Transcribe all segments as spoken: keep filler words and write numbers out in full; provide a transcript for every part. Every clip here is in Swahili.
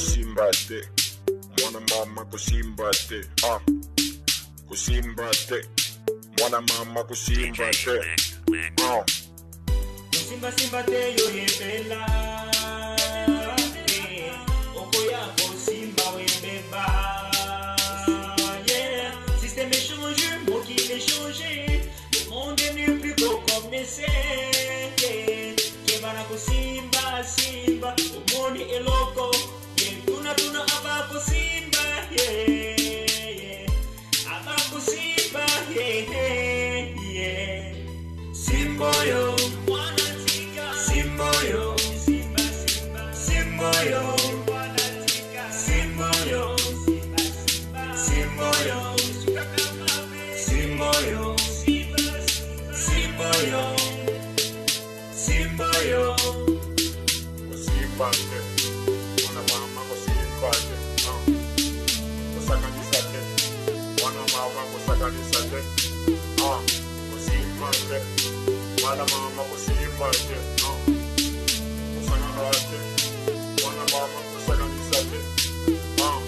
kusimbate, mwana mama kusimbate, ah, kusimbate, mwana mama kusimbate, ah. Kusimba simba te yo yebela, oko yako simba webeba, yeah. Système est changé, mot qui est changé, le monde n'est plus beau comme naissait, yeah. Kebana kusimba simba, le monde est loco, yeah. Tuna tuna abako simba, yeah, yeah. Abako simba, yeah, yeah. Simboyo, Simboyo, Simba, Simba, Simboyo, Simboyo, Simboyo, Simboyo, Simboyo, Simboyo, Kusimbate, mwana mama kusimbate, ah, kusakanisate, mwana mama kusakanisate, ah, kusimbate, mwana mama kusimbate, ah, kusakanate, mwana mama kusakanisate, ah.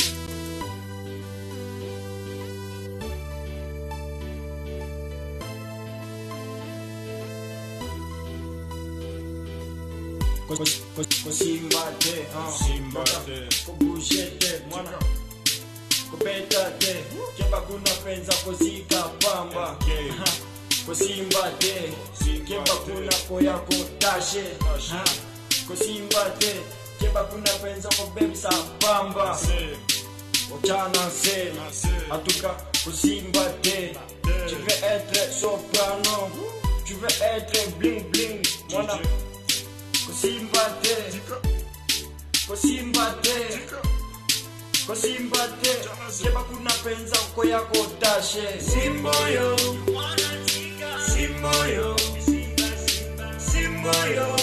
Kusimbate, Kusimbate, kubujete, mwana kubetate, keba kuna penza kuzika pamba, kusimbate, keba kuna koya kutashe, kusimbate, keba kuna penza kubemsa pamba, ochana se, atuka kusimbate, tu veux être soprano, tu veux être bling bling, mwana kusimbate, kusimbate, kusimbate, keba kuna penza uko yako dashe. Simboyo, Simboyo, Simboyo,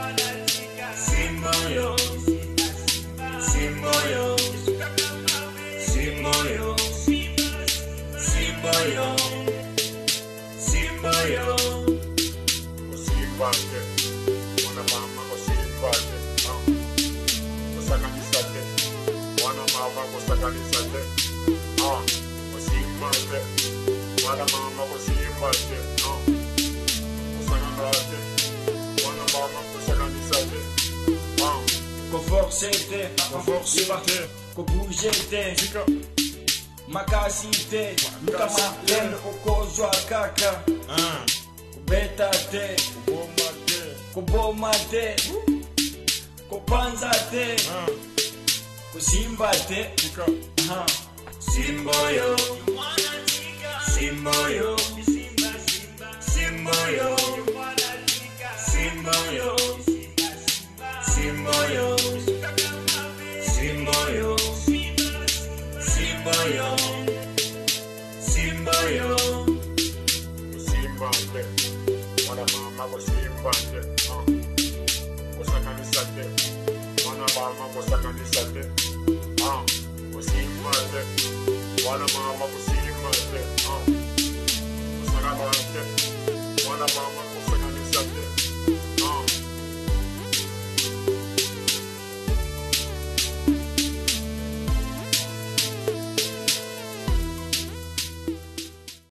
Simboyo, Simboyo, Simboyo, Simboyo, Simboyo, kusimbate, mwana mama kusimbate, ah, kusakanisate, mwana mama kusakanisate, ah, kusimbate, mwana mama kusimbate, ah, kusakanate, mwana mama kusakanisate, ah. Kuforcete, Kuforcete, kubujete, makasite, lukamatele ukozwa kaka, ah, kubetate, kubomate, kubomate, kupanzate, ah, kusimbate, aha. Simboyo, Simboyo, Simboyo, Simboyo, Simboyo, Simboyo, Simboyo, Simboyo, kusimbate, mwana mama kusimbate, ah, kusakanisate, mwana mama kusakanisate, ah, kusimbate, mwana mama kusimbate, ah.